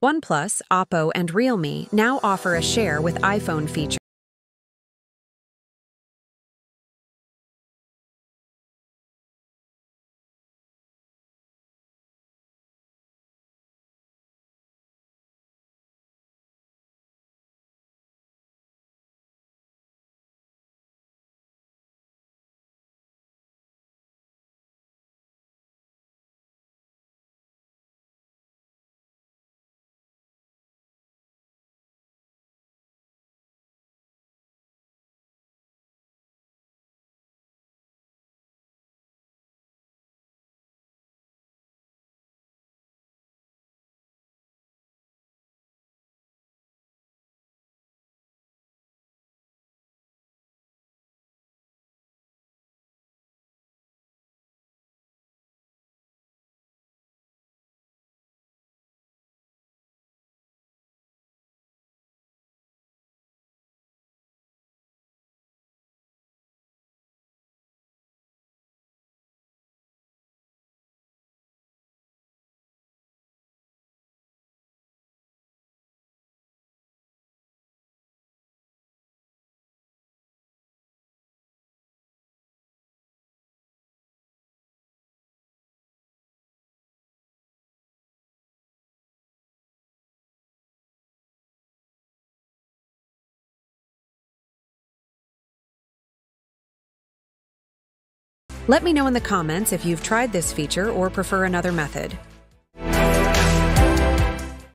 OnePlus, Oppo, and Realme now offer a share with iPhone feature. Let me know in the comments if you've tried this feature or prefer another method.